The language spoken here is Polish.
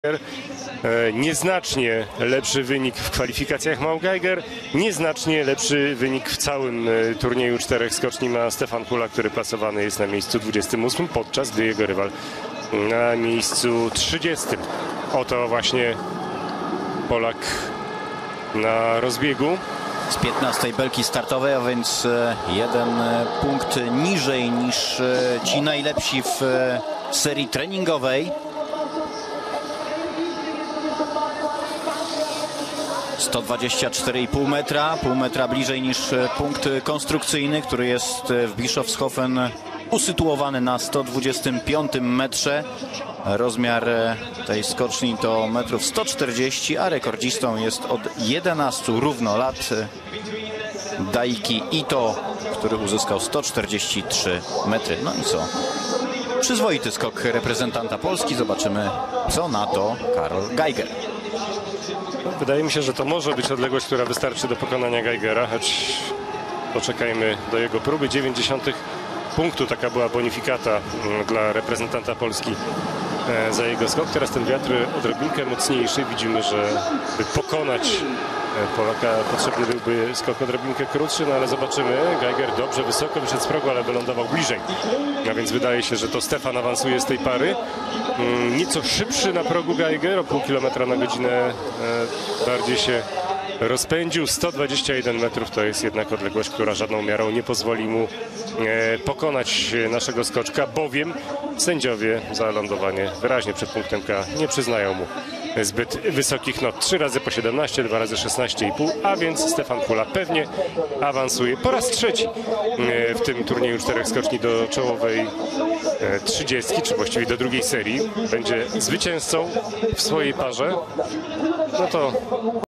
Nieznacznie lepszy wynik w kwalifikacjach ma Geiger, nieznacznie lepszy wynik w całym turnieju czterech skoczni ma Stefan Kula, który plasowany jest na miejscu 28, podczas gdy jego rywal na miejscu 30. Oto właśnie Polak na rozbiegu. Z 15 belki startowej, a więc jeden punkt niżej niż ci najlepsi w serii treningowej. 124,5 metra, pół metra bliżej niż punkt konstrukcyjny, który jest w Bischofshofen usytuowany na 125 metrze. Rozmiar tej skoczni to metrów 140, a rekordzistą jest od 11 równo lat Daiki Ito, który uzyskał 143 metry. No i co? Przyzwoity skok reprezentanta Polski. Zobaczymy, co na to Karl Geiger. Wydaje mi się, że to może być odległość, która wystarczy do pokonania Geigera, choć poczekajmy do jego próby. 0,9 punktu, taka była bonifikata dla reprezentanta Polski za jego skok. Teraz ten wiatr odrobinkę mocniejszy. Widzimy, że by pokonać Polaka potrzebny byłby skok odrobinkę krótszy, no ale zobaczymy. Geiger dobrze wysoko wyszedł z progu, ale wylądował bliżej. A więc wydaje się, że to Stefan awansuje z tej pary. Nieco szybszy na progu Geiger, o pół kilometra na godzinę bardziej się rozpędził. 121 metrów to jest jednak odległość, która żadną miarą nie pozwoli mu pokonać naszego skoczka, bowiem sędziowie za lądowanie wyraźnie przed punktem K nie przyznają mu zbyt wysokich not. 3 razy po 17, 2 razy 16,5, a więc Stefan Kula pewnie awansuje po raz trzeci w tym turnieju czterech skoczni do czołowej 30, czy właściwie do drugiej serii. Będzie zwycięzcą w swojej parze. No to